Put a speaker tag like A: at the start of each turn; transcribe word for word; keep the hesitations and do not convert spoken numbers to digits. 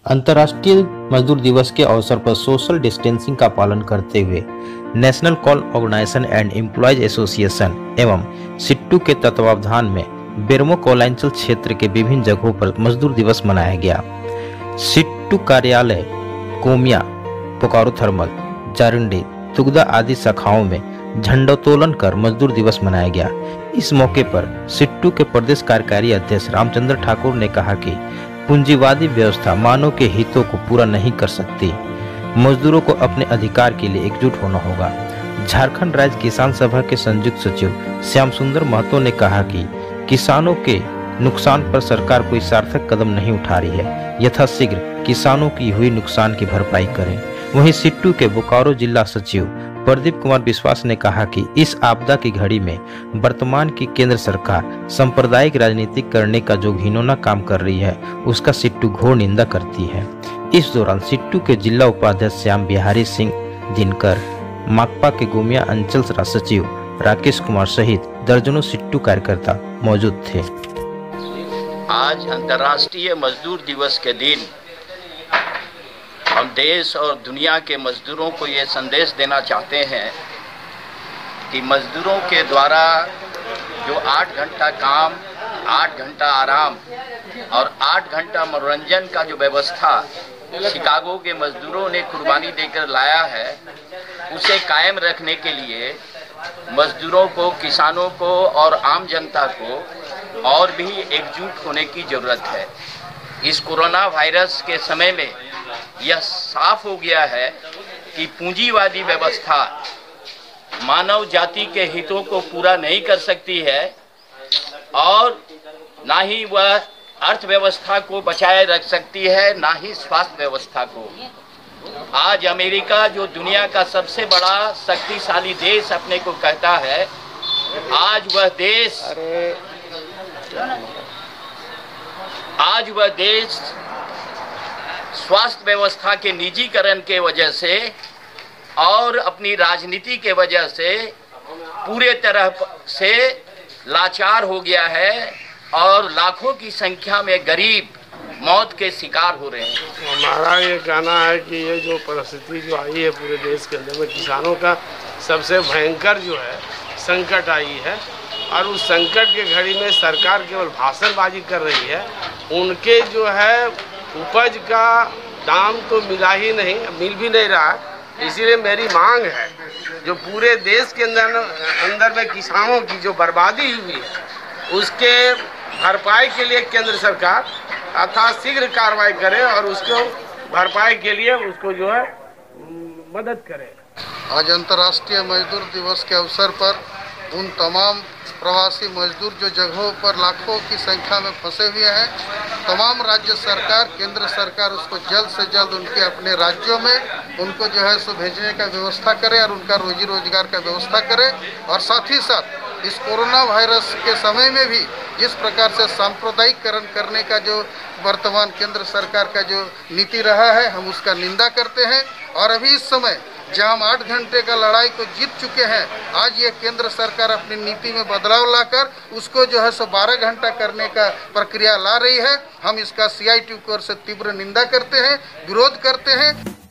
A: अंतर्राष्ट्रीय मजदूर दिवस के अवसर पर सोशल डिस्टेंसिंग का पालन करते हुए national call organisation and employees association एवं सिट्टू के तत्वावधान में बेरमो कोलांचल क्षेत्र के विभिन्न जगहों पर मजदूर दिवस मनाया गया। सिट्टू कार्यालय, कोमिया, बोकारो थर्मल, जारुंडी, तुगदा आदि शाखाओं में झंडोत्तोलन कर मजदूर दिवस मनाया गया। इस मौके पर सिट्टू के प्रदेश कार्यकारी अध्यक्ष रामचंद्र ठाकुर ने कहा कि पूंजीवादी व्यवस्था मानव के हितों को पूरा नहीं कर सकती। मजदूरों को अपने अधिकार के लिए एकजुट होना होगा। झारखंड राज्य किसान सभा के संयुक्त सचिव श्याम सुंदर महतो ने कहा कि किसानों के नुकसान पर सरकार कोई सार्थक कदम नहीं उठा रही है, यथाशीघ्र किसानों की हुई नुकसान की भरपाई करें। वहीं सिट्टू के बोकारो जिला सचिव प्रदीप कुमार विश्वास ने कहा कि इस आपदा की घड़ी में वर्तमान की केंद्र सरकार सांप्रदायिक राजनीति करने का जो घिनौना काम कर रही है, उसका सिट्टू घोर निंदा करती है। इस दौरान सिट्टू के जिला उपाध्यक्ष श्याम बिहारी सिंह दिनकर, माकपा के गोमिया अंचल सचिव राकेश कुमार सहित दर्जनों सिट्टू कार्यकर्ता मौजूद थे।
B: आज अंतर्राष्ट्रीय मजदूर दिवस के दिन हम देश और दुनिया के मजदूरों को ये संदेश देना चाहते हैं कि मजदूरों के द्वारा जो आठ घंटा काम, आठ घंटा आराम और आठ घंटा मनोरंजन का जो व्यवस्था शिकागो के मजदूरों ने कुर्बानी देकर लाया है, उसे कायम रखने के लिए मजदूरों को, किसानों को और आम जनता को और भी एकजुट होने की ज़रूरत है। इस कोरोना वायरस के समय में यह साफ हो गया है कि पूंजीवादी व्यवस्था मानव जाति के हितों को पूरा नहीं कर सकती है और ना ही वह अर्थव्यवस्था को बचाए रख सकती है, ना ही स्वास्थ्य व्यवस्था को। आज अमेरिका, जो दुनिया का सबसे बड़ा शक्तिशाली देश अपने को कहता है, आज वह देश आज वह देश स्वास्थ्य व्यवस्था के निजीकरण के वजह से और अपनी राजनीति के वजह से पूरे तरह से लाचार हो गया है और लाखों की संख्या में गरीब मौत के शिकार हो रहे हैं।
C: हमारा ये कहना है कि ये जो परिस्थिति जो आई है पूरे देश के अंदर में, किसानों का सबसे भयंकर जो है संकट आई है और उस संकट के घड़ी में सरकार केवल भाषणबाजी कर रही है। उनके जो है उपज का दाम तो मिला ही नहीं, मिल भी नहीं रहा। इसीलिए मेरी मांग है, जो पूरे देश के अंदर अंदर में किसानों की जो बर्बादी हुई है, उसके भरपाई के लिए केंद्र सरकार अथा शीघ्र कार्रवाई करे और उसको भरपाई के लिए उसको जो है मदद करे।
D: आज अंतर्राष्ट्रीय मजदूर दिवस के अवसर पर उन तमाम प्रवासी मजदूर जो जगहों पर लाखों की संख्या में फंसे हुए हैं, तमाम राज्य सरकार, केंद्र सरकार उसको जल्द से जल्द उनके अपने राज्यों में उनको जो है सो भेजने का व्यवस्था करे और उनका रोजी रोजगार का व्यवस्था करे। और साथ ही साथ इस कोरोना वायरस के समय में भी जिस प्रकार से सांप्रदायिकरण करने का जो वर्तमान केंद्र सरकार का जो नीति रहा है, हम उसका निंदा करते हैं। और अभी इस समय जहां हम आठ घंटे का लड़ाई को जीत चुके हैं, आज ये केंद्र सरकार अपनी नीति में बदलाव लाकर उसको जो है सो बारह घंटा करने का प्रक्रिया ला रही है। हम इसका सी आई टी की ओर से तीव्र निंदा करते हैं, विरोध करते हैं।